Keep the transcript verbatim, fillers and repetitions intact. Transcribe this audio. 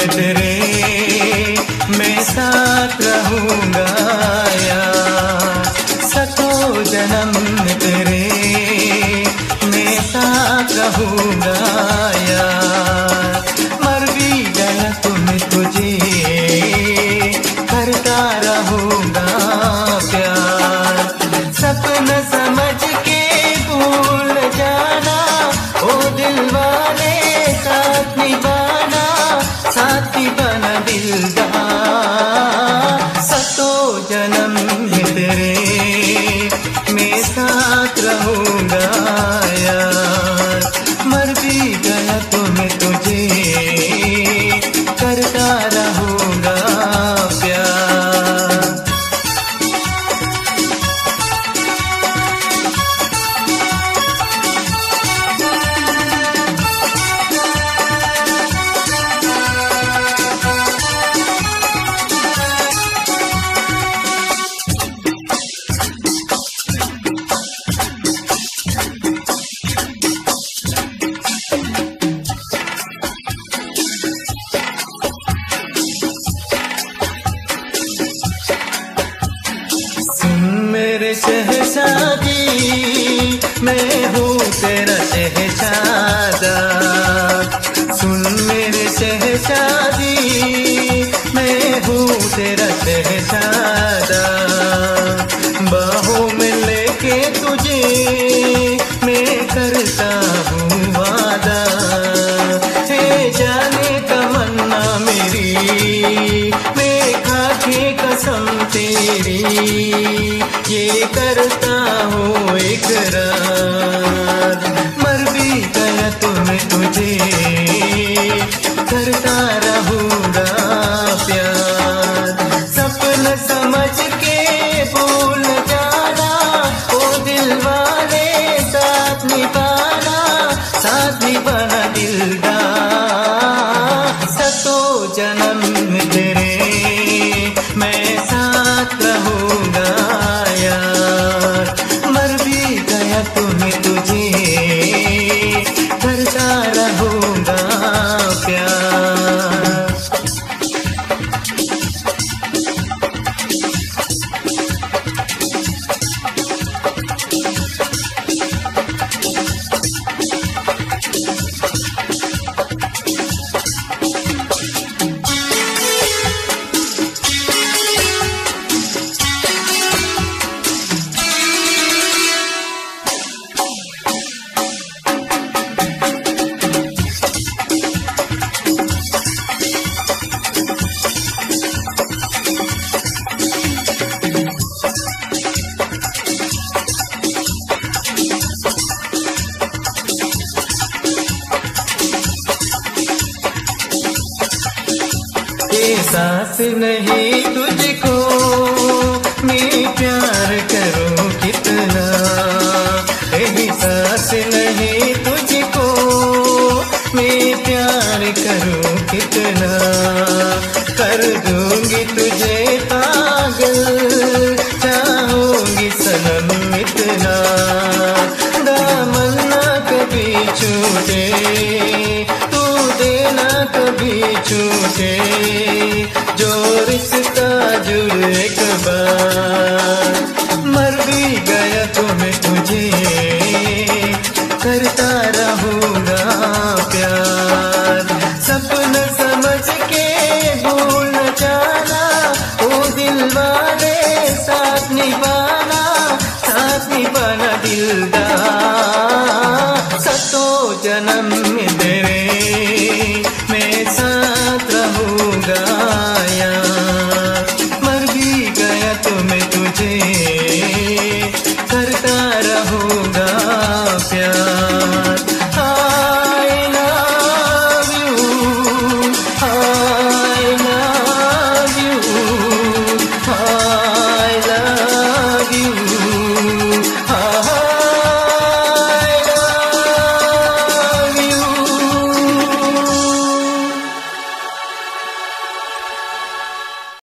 तेरे मैं साथ रहूंगा यार, सतों जन्म तेरे मैं साथ रहूंगा यार, मर भी गया तो मैं तुझे करता रहूंगा प्यार, सपना समझ के भूल जाना ओ दिल वाले, साथ निभाना साथ निभाना दिलदार, सतों जन्म तेरे मैं साथ रहूंगा यार, मर भी गया तो मैं तुझे करता रहूंगा प्यार। मेरे शहजादी मैं हूँ तेरा शहजादा, सुन मेरे शहजादी मैं हूँ तेरा शहजादा, बाहों में लेके तुझे मैं करता हूँ वादा, है जाने तमन्ना मेरी मैं खाके कसम तेरी ये करता हूँ इकरार, मर भी गया तो मैं तुझे करता रहूंगा प्यार, सपना समझ के भूल जाना ओ दिल वाले, साथ निभाना साथ निभाना दिलदार, सतों जन्म तेरे मैं साथ रहूंगा यार, मर भी गया तो मैं तुझे करता रहूंगा प्यार। एहसास नहीं तुझको मैं प्यार करूं कितना, एहसास नहीं तुझको मैं प्यार करूं कितना, कर दूंगी तुझे पागल चाहूंगी सनम इतना, दामन ना कभी छूटे तू देना कभी छूटे, जो रिश्ता जुड़े एक बार, मर भी गया तो मैं तुझे करता रहूंगा प्यार, सपना समझ के भूल जाना ओ दिल वाले, साथ निभाना साथ निभाना दिलदार, सतों जन्म तेरे